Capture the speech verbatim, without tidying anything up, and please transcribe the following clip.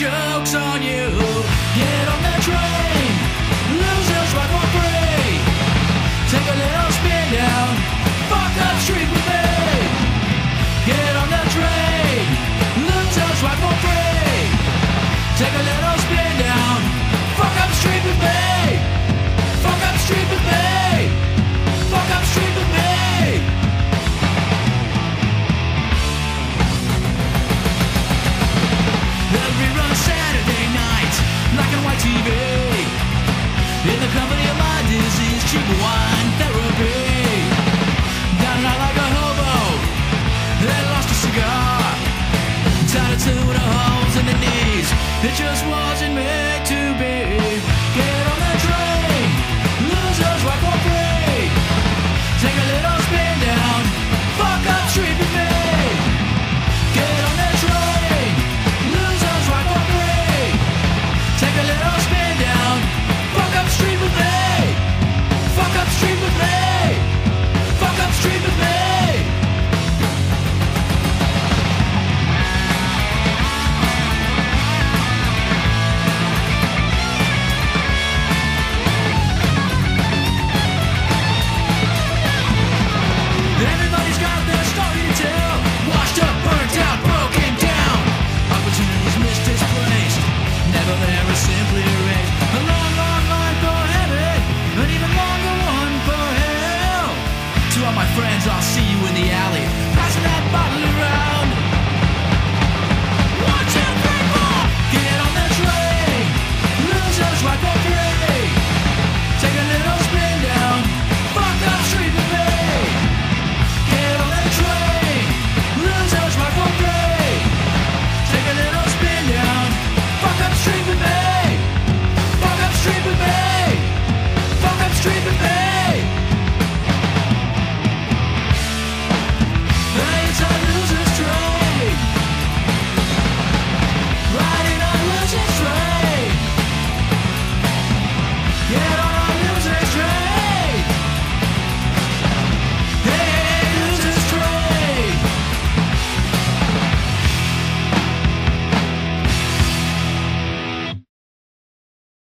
joke's on you. Get on that train, losers ride for free. Take a little spin down, fuck up street with me. Get on that train, losers ride for free. Take a little spin down, fuck up street with me. Fuck up street with me. Fuck up street with me. Every run Saturday night, black and white T V. In the company of my disease, cheap wine therapy. Down and out like a hobo, then lost a cigar. Tied it to the holes in the knees, it just wasn't meant to be. Get on that train, losers ride for free. Take a little spin down, fuck up street with me. Get on that train, losers ride for free. Take a little spin down, fuck up street with me. Fuck up street with me. Fuck up street with me. Everybody's got their story to tell. Washed up, burnt out, broken down. Opportunities misplaced, never there is simply erased. A long, long line for heaven, an even longer one for hell. To all my friends, I'll see you in the alley, passing that bottle around.